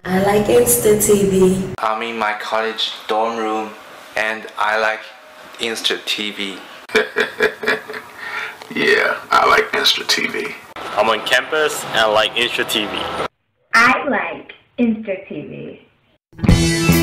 I like Insta TV. I'm in my college dorm room and I like Insta TV. Yeah, I like Insta TV. I'm on campus and I like Insta TV. I like Insta TV.